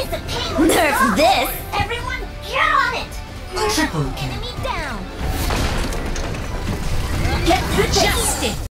It's a painless Nerf this! Everyone, get on it! Triple kill. Enemy down! Get through justice!